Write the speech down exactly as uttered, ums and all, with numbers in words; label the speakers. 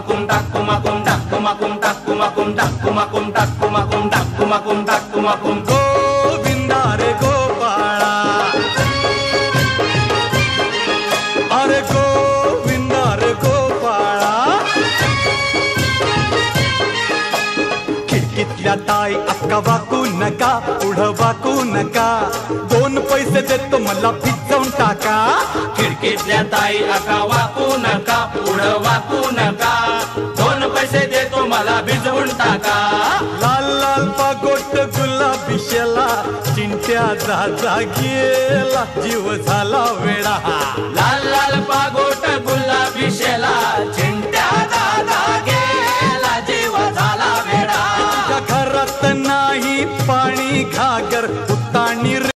Speaker 1: makum takum makum takum makum takum makum takum makum takum makum takum makum takum makum
Speaker 2: Govinda रे गोपाळा अरे गोविंदा रे गोपाळा खिडकीतल्या ताई अक्का वाकू नका पुढं वाकू नका दोन पैसे देतो मला भिजवून टाका
Speaker 1: खिडकीतल्या ताई अका वाकू नका पुढं वाकू नका दोन पैसे देतो मला भिजवून टाका
Speaker 2: लाल लाल पागोट गुलाबी शेला चिंट्या जा गेला जीव झाला वेडा
Speaker 1: लाल लाल पागोट गुलाबी शेला चिंट्या दादा गेला जीव झाला वेडा
Speaker 2: घरात नाही पाणी घागर